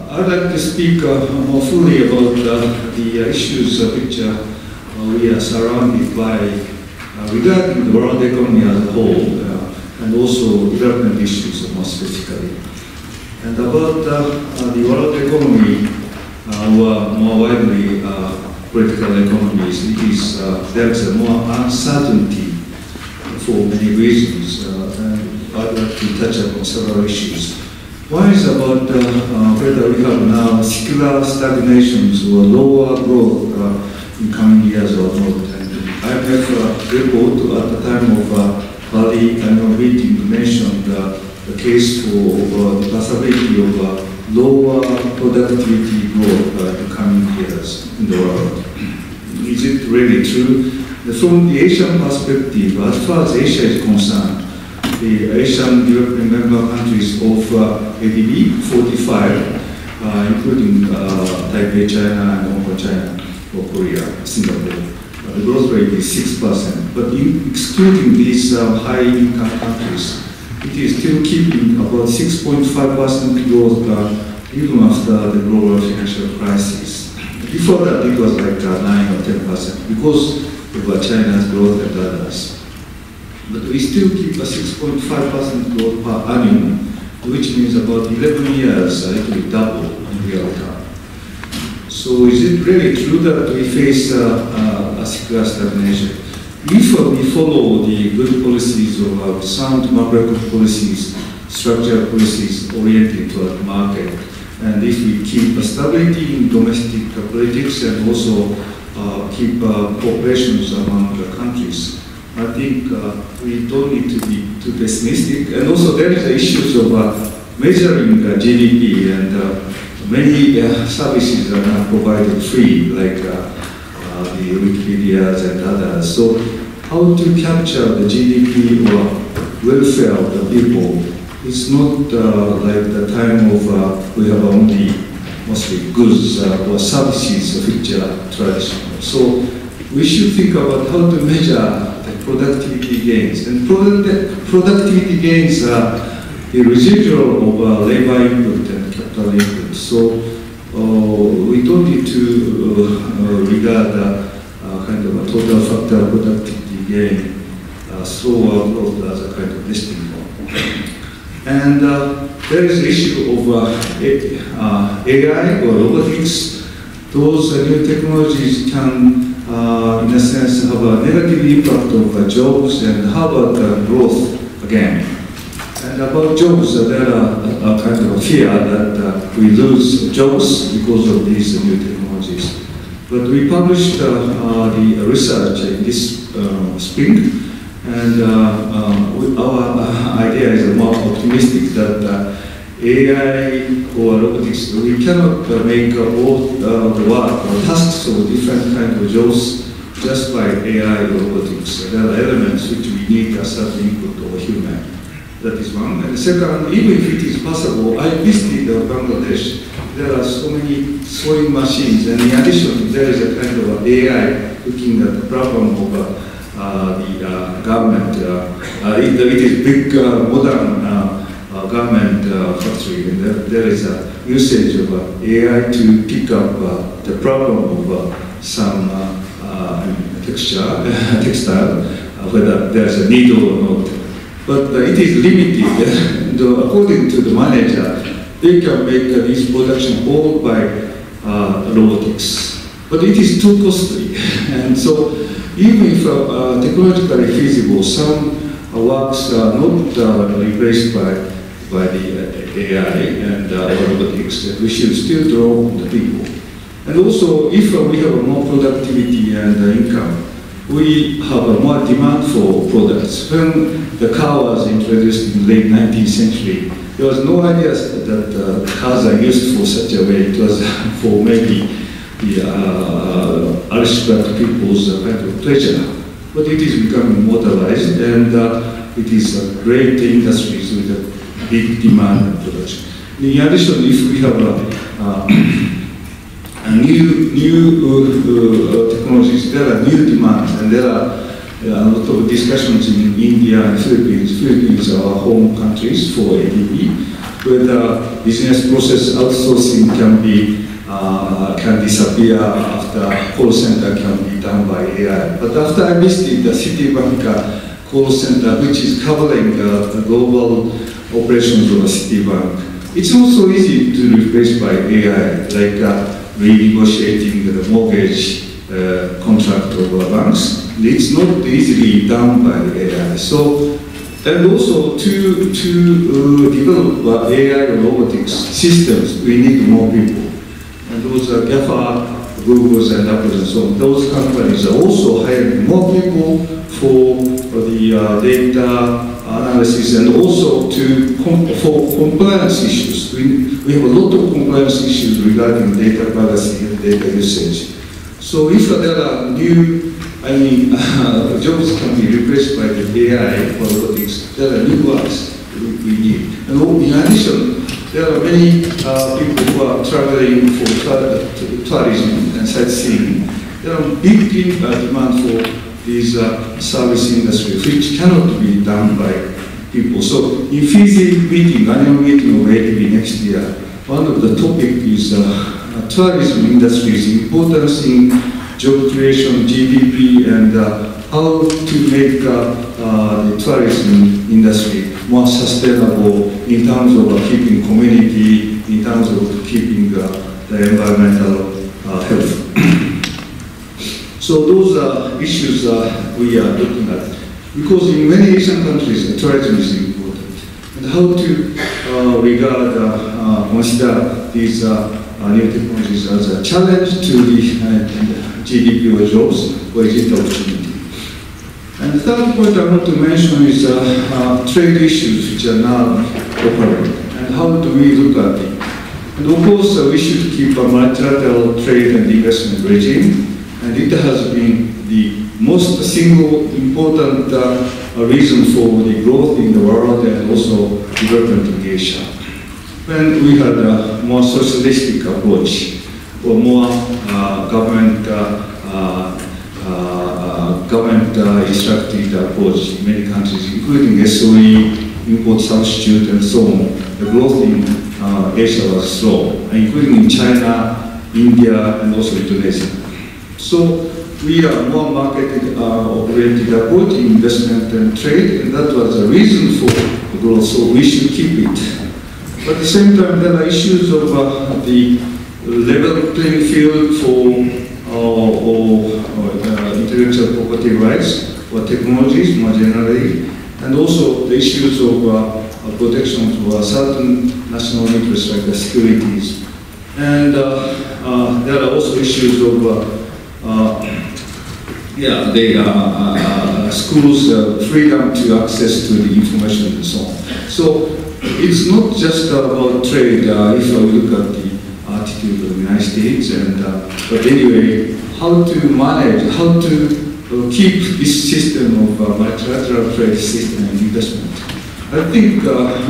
I'd like to speak more fully about the issues which we are surrounded by regarding the world economy as a whole, and also development issues more specifically. And about the world economy, or more widely political economies, there is more uncertainty for many reasons, and I'd like to touch upon several issues. One is about whether we have now secular stagnations or lower growth in coming years or not. And IMF report at the time of Bali annual meeting mentioned the case for the possibility of lower productivity growth in coming years in the world. Is it really true? From the Asian perspective, as far as Asia is concerned, the Asian developing member countries of ADB 45, including Taipei, China, and Hong Kong, China, or Korea, Singapore. The growth rate is 6%. But excluding these high-income countries, it is still keeping about 6.5% growth even after the global financial crisis. Before that, it was like 9 or 10% because of China's growth and others. But we still keep a 6.5% growth per annum, which means about 11 years it will double in real term. So is it really true that we face a secular stagnation? If we follow the good policies of sound macroeconomic policies, structural policies oriented toward the market, and if we keep stability in domestic politics and also keep cooperations among the countries, I think we don't need to be too pessimistic. And also there is issues of measuring GDP, and many services are now provided free, like the Wikipedias and others. So how to capture the GDP or welfare of the people? It's not like the time of we have only mostly goods or services which are traditional. So we should think about how to measure productivity gains. And productivity gains are the residual of labor input and capital input. So we don't need to regard kind of a total factor productivity gain, slower growth as a kind of listing point. And there is the issue of AI or robotics. Those new technologies can in a sense, have a negative impact of jobs, and how about growth again? And about jobs, there are a kind of a fear that we lose jobs because of these new technologies. But we published the research in this spring, and our idea is more optimistic that AI or robotics, we cannot make all the work or tasks of different kinds of jobs just by AI or robotics. There are elements which we need a certain input of a human. That is one. And second, even if it is possible, I visited Bangladesh. There are so many sewing machines, and in addition, there is a kind of AI looking at the problem of the government. It is big, modern government factory, and there is a usage of AI to pick up the problem of some textile, whether there's a needle or not. But it is limited. And according to the manager, they can make this production all by robotics. But it is too costly. And so even if technologically feasible, some works are not replaced by the AI and robotics, that we should still draw on the people. And also, if we have more productivity and income, we have more demand for products. When the car was introduced in the late 19th century, there was no idea that cars are used for such a way. It was for maybe the aristocratic people's kind of pleasure. But it is becoming motorized, and it is a great industry with a big demand and production. In addition, if we have new technologies, there are new demands, and there are a lot of discussions in India and Philippines. Philippines are our home countries for ADB. whether business process outsourcing can disappear after call center can be done by AI. But after I visited the Citibank call center, which is covering the global operations of Citibank, it's also easy to replace by AI, like renegotiating the mortgage contract of banks. It's not easily done by AI. So, and also to develop AI robotics systems, we need more people. And those are GAFA, Googles and Apples and so on. Those companies are also hiring more people for the data analysis and also for compliance issues. We have a lot of compliance issues regarding data privacy and data usage. So if there are new, jobs can be replaced by the AI for robotics, there are new works we need. And in addition, there are many people who are traveling for tourism and sightseeing. There are big demand for these service industries, which cannot be done by people. So in Fiji meeting, annual meeting of ADB next year, one of the topic is tourism industry's importance in job creation, GDP, and how to make the tourism industry more sustainable in terms of keeping community, in terms of keeping the environmental health. So those are issues we are looking at. Because in many Asian countries, tourism is important. And how to consider these new technologies as a challenge to the GDP or jobs, or is it opportunity? And the third point I want to mention is trade issues which are now occurring, and how do we look at it? And of course, we should keep a multilateral trade and investment regime, and it has been the most single important reason for the growth in the world and also development in Asia. When we had a more socialistic approach, or more government-instructed approach in many countries, including SOE, import substitute, and so on, the growth in Asia was slow, including in China, India, and also Indonesia. So we are more market-oriented approach in investment and trade, and that was the reason for the growth, so we should keep it. But at the same time, there are issues of the level playing field for intellectual property rights or technologies more generally, and also the issues of protection for certain national interests like the securities. And there are also issues of schools' freedom to access to the information and so on. So it's not just about trade if I look at the attitude of the United States, and but anyway, how to manage, how to keep this system of multilateral trade system and investment. I think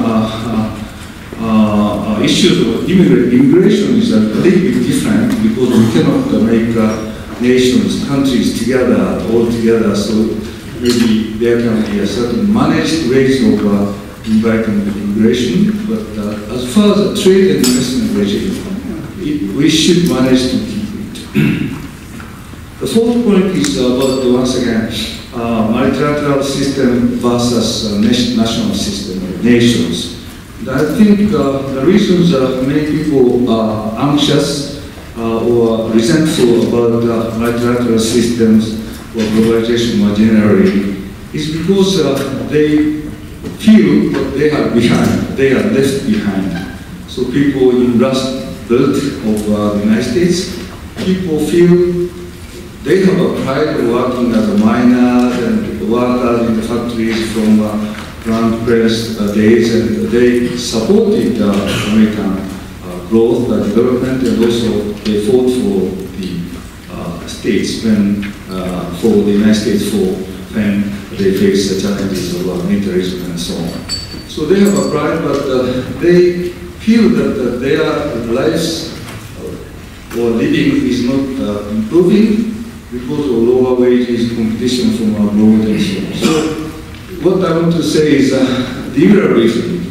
issues of immigration is a little bit different because we cannot make nations, countries together, all together, so maybe there can be a certain managed ways of inviting the immigration, but as far as the trade and investment regime, we should manage to keep it. The fourth point is about, once again, multilateral system versus national system, nations. And I think the reasons many people are anxious or resentful about multilateral systems or globalization more generally is because they feel that they are behind, they are left behind. So people in Rust Belt of the United States, people feel they have a pride of working as a miners and workers in the factories from Grand Press days, and they supported American growth, development, and also they fought for the states when, for the United States when they face the challenges of militarism and so on. So they have a pride, but they feel that their lives or living is not improving because of lower wages, competition from abroad, and so on. So what I want to say is liberalism,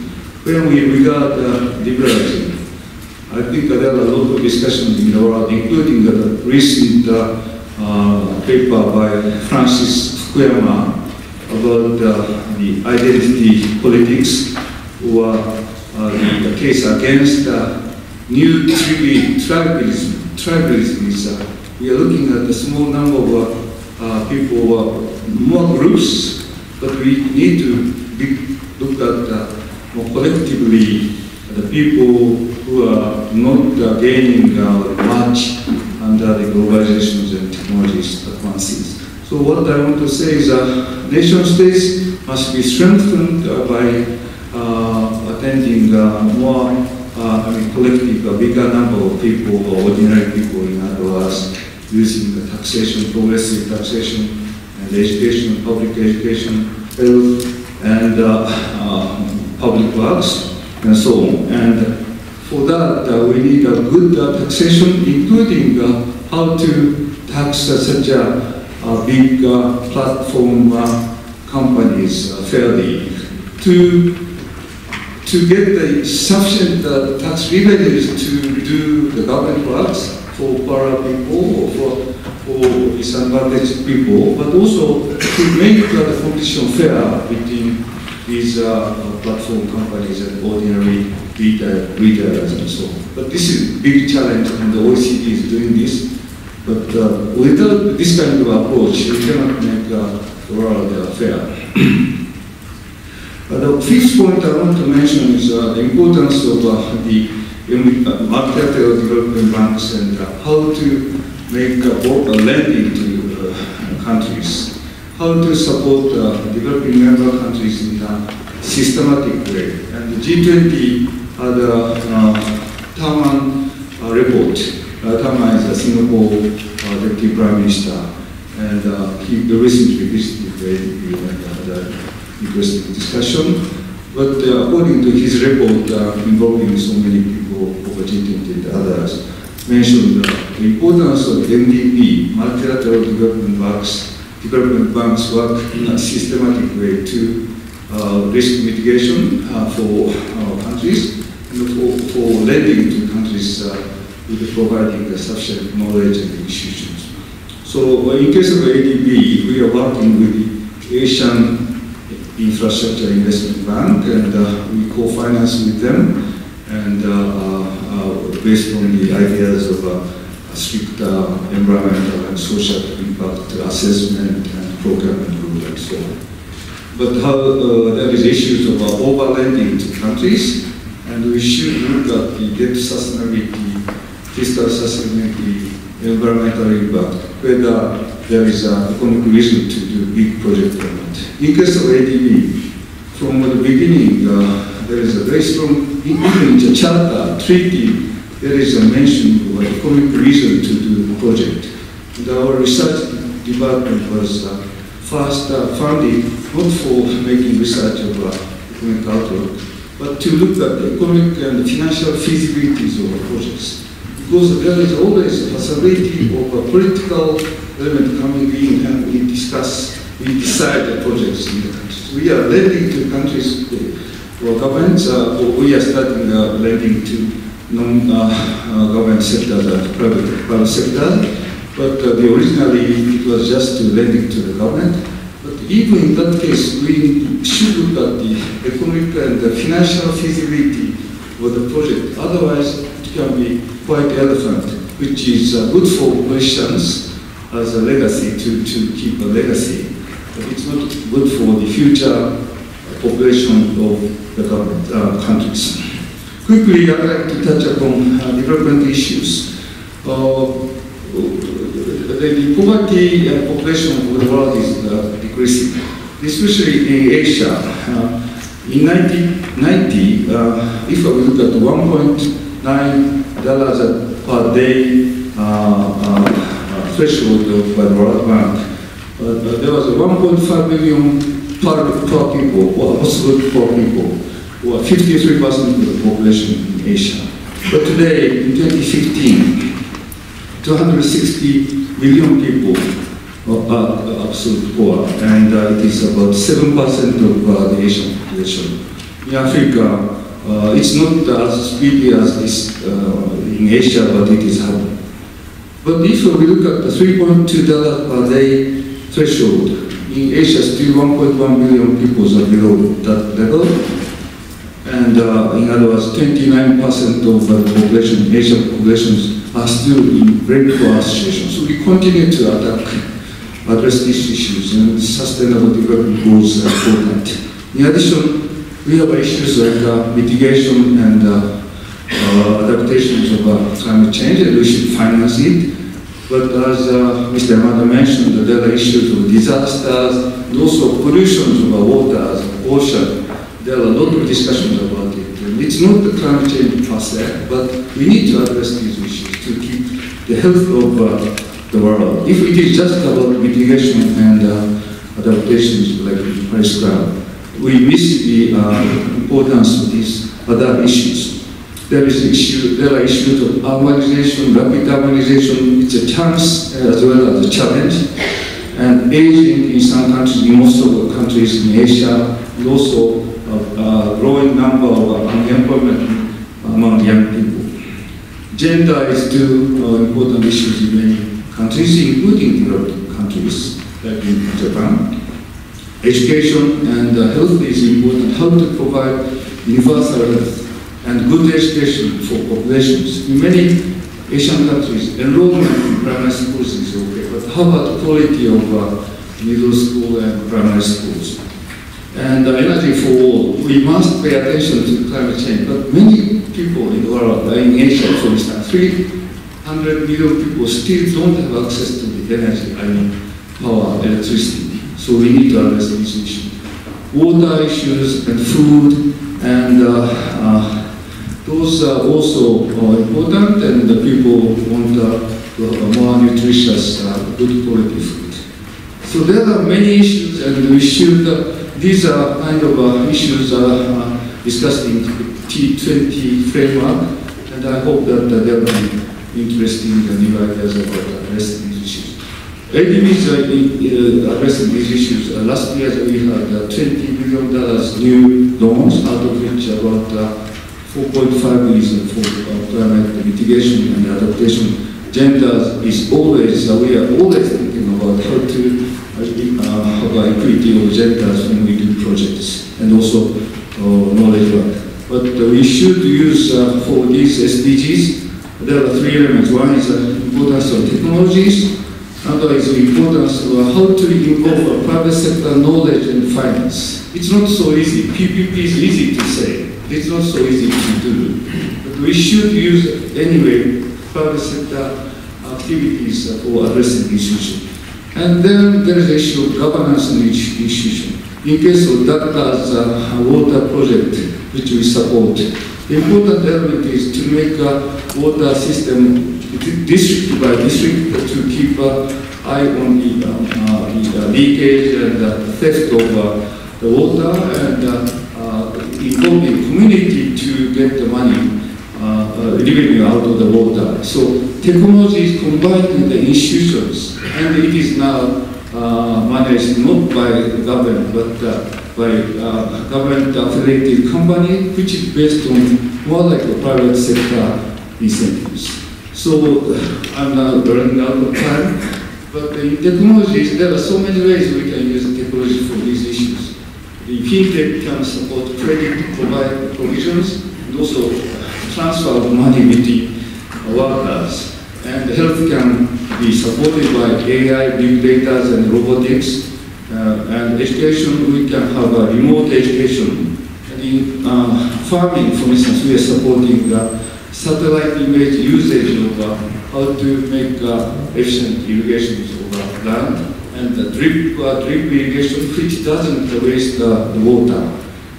when we regard liberalism, I think there are a lot of discussions in the world, including the recent paper by Francis Fukuyama about the identity politics, or the case against new tribalism. We are looking at a small number of people, more groups, but we need to look at more collectively the people who are not gaining much under the globalizations and technologies advances. So what I want to say is nation states must be strengthened by attending more collective, a bigger number of people, or ordinary people, in other words, using the taxation, progressive taxation, and education, public education, health, and public works, and so on. And for that, we need a good taxation, including how to tax such a big platform companies fairly, to get the sufficient tax revenues to do the government works for poorer people or for disadvantaged people, but also to make the competition fair between these platform companies and ordinary retailers and so on. But this is a big challenge, and the OECD is doing this. But without this kind of approach, we cannot make the world fair. The fifth point I want to mention is the importance of the multilateral development banks and how to make lending to countries, how to support developing member countries in a systematic way. And the G20 had a Taman report. Taman is a Singapore Deputy Prime Minister, and he recently visited the ADB and had a interesting discussion. But according to his report, involving so many people over G20 and others, mentioned the importance of MDB, multilateral development banks work in a systematic way to risk mitigation for countries, and for lending to countries with providing sufficient knowledge and institutions. So in case of ADB, we are working with the Asian Infrastructure Investment Bank, and we co-finance with them, and based on the ideas of strict environmental and social impact assessment and procurement rule and so on. But how there is issues of over-lending to countries, and we should look at the debt sustainability, fiscal sustainability, environmental impact, whether there is an economic reason to do big project or not. In case of ADB, from the beginning, there is a very strong, even in the charter, treaty, there is a mention of economic reason to do the project. And our research department was first founded not for making research of economic outlook, but to look at the economic and financial feasibilities of projects. Because there is always a possibility of a political element coming in, and we decide the projects in the countries. We are lending to countries or governments, or we are starting lending to non-government sectors and private sector. But originally it was just lending to the government. But even in that case, we should look at the economic and the financial feasibility of the project. Otherwise, it can be quite elephant, which is good for politicians as a legacy, to keep a legacy. But it's not good for the future population of the government countries. Quickly, I'd like to touch upon development issues. The poverty population of the world is decreasing, especially in Asia. In 1990, if we look at $1.9 per day threshold by the World Bank, there was 1.5 million per people, or household per people, or 53% of the population in Asia. But today, in 2015, 260 million people are absolute poor, and it is about 7% of the Asian population. In Africa, it's not as speedy as this in Asia, but it is happening. But if we look at the $3.2 per day threshold, in Asia still 1.1 billion people are below that level. And in other words, 29% of the population, Asian populations, are still in very poor situation. So we continue to address these issues, and sustainable development goals are important. In addition, we have issues like mitigation and adaptations of climate change, and we should finance it. But as Mr. Yamada mentioned, there are issues of disasters, and also pollution of waters, ocean. There are a lot of discussions about it. And it's not the climate change per se, but we need to address these issues to keep the health of the world. If it is just about mitigation and adaptations like Paris Club, we miss the importance of these other issues. There are issues of urbanization, rapid urbanization. It's a chance as well as a challenge. And aging in some countries, in most of the countries in Asia, and also a growing number of unemployment among young people. Gender is still important issues in many countries, including developed countries like in Japan. Education and health is important. How to provide universal health and good education for populations. In many Asian countries, enrollment in primary schools is okay, but how about the quality of middle school and primary schools? And energy for all. We must pay attention to climate change, but many people in the world, in Asia for instance, 300 million people still don't have access to the energy, power, electricity. So we need to address these issues. Water issues and food, and those are also important, and the people want more nutritious, good quality food. So there are many issues, and we should, these are kind of issues discussed in T20 framework, and I hope that there will be interesting new ideas about addressing these issues. ADBs are addressing these issues. Last year we had $20 billion new loans, out of which about 4.5 is for climate mitigation and adaptation. Gender is always, we are always thinking about how to have equity of genders when we do projects, and also knowledge work. But we should use for these SDGs, there are three elements. One is the importance of technologies. Another is the importance of how to involve private sector knowledge and finance. It's not so easy. PPP is easy to say. It's not so easy to do. But we should use, anyway, private sector activities for addressing this issue. And then there is the issue of governance and institution. In case of Dhaka's water project, which we support, the important element is to make a water system district by district to keep an eye on the leakage and theft of the water, and involving community to get the money revenue out of the water. So technology is combined with the institutions, and it is now managed not by the government, but by government-affiliated company, which is based on more like a private sector incentives. So I'm now running out of time, but in technologies, there are so many ways we can use technology for these issues. The fintech can support credit, provide provisions, and also transfer of money between workers. And health can be supported by AI, big data, and robotics. And education, we can have a remote education. And in farming, for instance, we are supporting satellite image usage of how to make efficient irrigation of land, and the drip irrigation, which doesn't waste the water.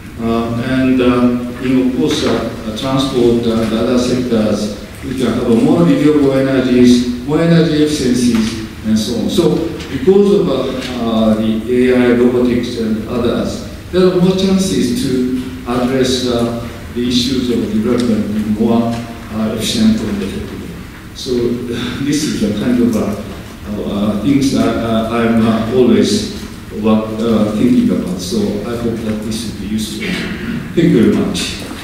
And of course, transport and other sectors, we can have more renewable energies, more energy efficiencies, and so on. So because of the AI, robotics, and others, there are more chances to address the issues of development in more efficient and effective. So this is the kind of things I'm always thinking about. So I hope that this will be useful. Thank you very much.